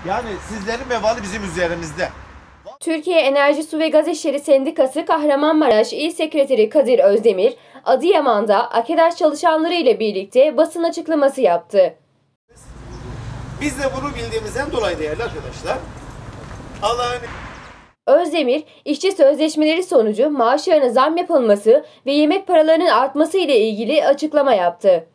Yani sizlerin vebali bizim üzerimizde. Türkiye Enerji Su ve Gaz İşleri Sendikası Kahramanmaraş İl Sekreteri Kadir Özdemir, Adıyaman'da AKEDAŞ çalışanları ile birlikte basın açıklaması yaptı. Biz de bunu bildiğimizden dolayı değerli arkadaşlar, Allah'ın Özdemir, işçi sözleşmeleri sonucu maaşlarına zam yapılması ve yemek paralarının artması ile ilgili açıklama yaptı.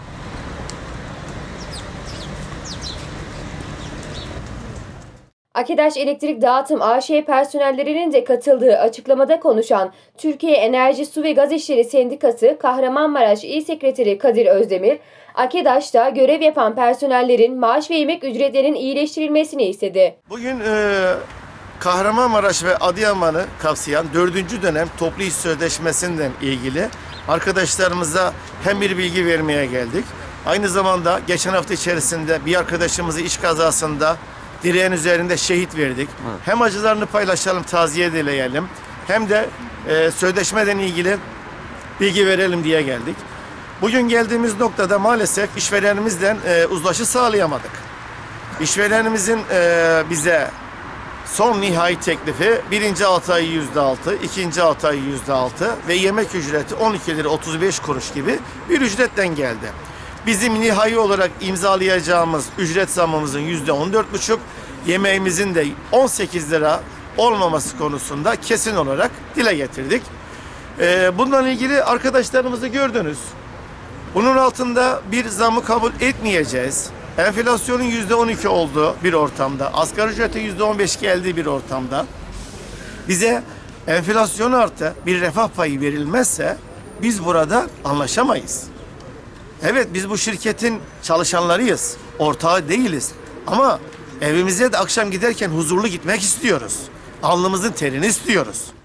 AKEDAŞ Elektrik Dağıtım AŞ personellerinin de katıldığı açıklamada konuşan Türkiye Enerji Su ve Gaz İşleri Sendikası Kahramanmaraş İl Sekreteri Kadir Özdemir, AKEDAŞ'ta görev yapan personellerin maaş ve yemek ücretlerinin iyileştirilmesini istedi. Bugün Kahramanmaraş ve Adıyaman'ı kapsayan 4. dönem toplu iş sözleşmesinden ilgili arkadaşlarımıza hem bir bilgi vermeye geldik. Aynı zamanda geçen hafta içerisinde bir arkadaşımızı iş kazasında direğin üzerinde şehit verdik. Hem acılarını paylaşalım, taziye dileyelim, hem de sözleşmeden ilgili bilgi verelim diye geldik. Bugün geldiğimiz noktada maalesef işverenimizden uzlaşı sağlayamadık. İşverenimizin bize son nihai teklifi birinci 6 ay %6, ikinci 6 ay %6 ve yemek ücreti 12 lira 35 kuruş gibi bir ücretten geldi. Bizim nihai olarak imzalayacağımız ücret zammımızın %14,5, yemeğimizin de 18 lira olmaması konusunda kesin olarak dile getirdik. Bundan ilgili arkadaşlarımızı gördünüz. Bunun altında bir zamı kabul etmeyeceğiz. Enflasyonun %12 olduğu bir ortamda, asgari ücretin %15 geldiği bir ortamda bize enflasyon artı bir refah payı verilmezse biz burada anlaşamayız. Evet, biz bu şirketin çalışanlarıyız, ortağı değiliz. Ama evimize de akşam giderken huzurlu gitmek istiyoruz. Alnımızın terini istiyoruz.